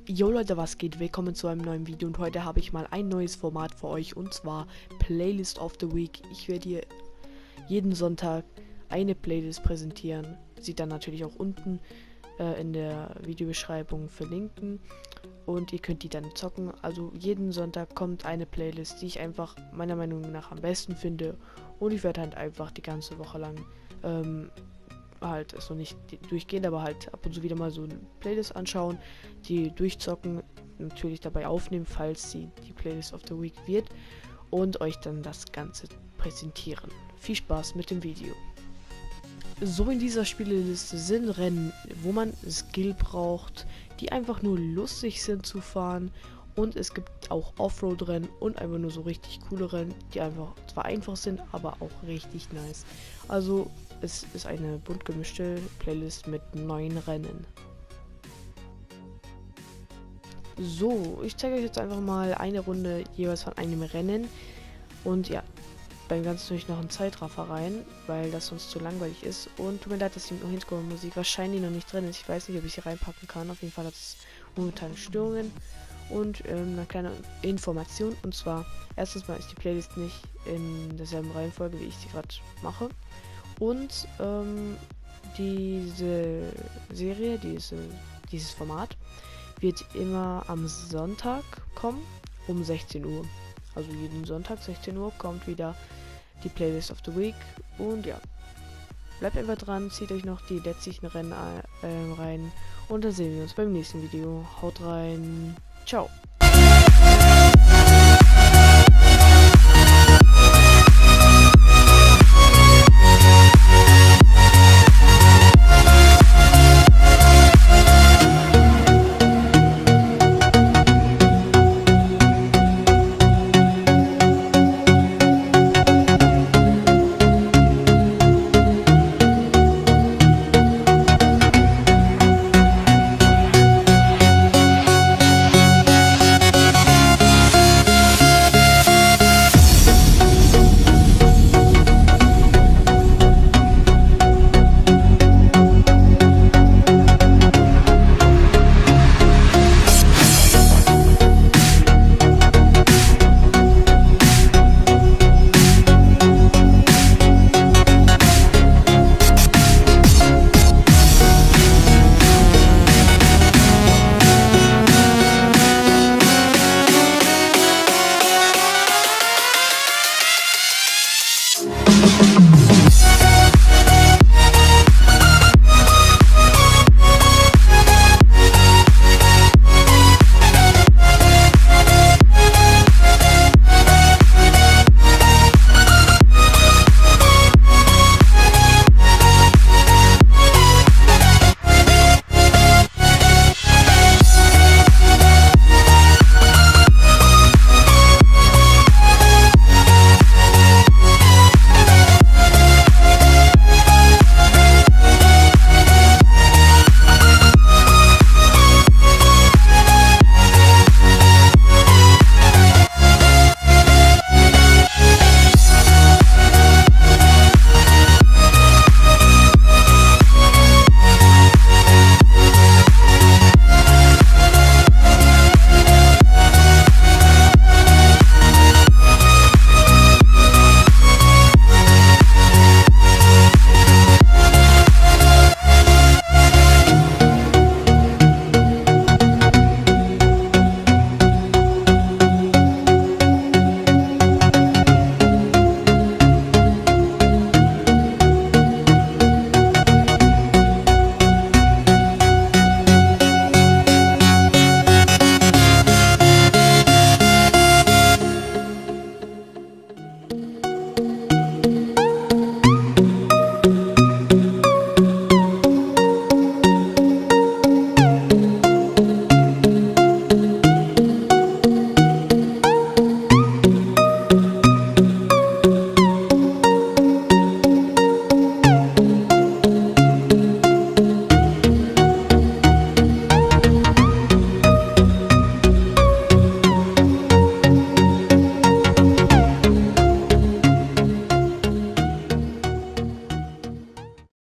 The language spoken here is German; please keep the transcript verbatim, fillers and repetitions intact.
Jo Leute, was geht? Willkommen zu einem neuen Video und heute habe ich mal ein neues Format für euch und zwar Playlist of the Week. Ich werde hier jeden Sonntag eine Playlist präsentieren. Sieht dann natürlich auch unten äh, in der Videobeschreibung verlinken und ihr könnt die dann zocken. Also jeden Sonntag kommt eine Playlist, die ich einfach meiner Meinung nach am besten finde und ich werde halt einfach die ganze Woche lang ähm, halt ist noch nicht durchgehend, aber halt ab und zu wieder mal so eine Playlist anschauen, die durchzocken, natürlich dabei aufnehmen, falls sie die Playlist of the Week wird und euch dann das Ganze präsentieren. Viel Spaß mit dem Video. So, in dieser Spieleliste sind Rennen, wo man Skill braucht, die einfach nur lustig sind zu fahren. Und es gibt auch Offroad-Rennen und einfach nur so richtig coole Rennen, die einfach zwar einfach sind, aber auch richtig nice. Also es ist eine bunt gemischte Playlist mit neun Rennen. So, ich zeige euch jetzt einfach mal eine Runde jeweils von einem Rennen. Und ja, beim Ganzen natürlich noch einen Zeitraffer rein, weil das sonst zu langweilig ist. Und tut mir leid, dass die Hintergrundmusik wahrscheinlich noch nicht drin ist. Ich weiß nicht, ob ich sie reinpacken kann. Auf jeden Fall hat es momentane Störungen. Und ähm, eine kleine Information. Und zwar, erstens mal ist die Playlist nicht in derselben Reihenfolge, wie ich sie gerade mache. Und ähm, diese Serie, diese, dieses Format, wird immer am Sonntag kommen, um sechzehn Uhr. Also jeden Sonntag, sechzehn Uhr, kommt wieder die Playlist of the Week. Und ja, bleibt einfach dran, zieht euch noch die letztlichen Rennen äh, rein. Und dann sehen wir uns beim nächsten Video. Haut rein. Ciao.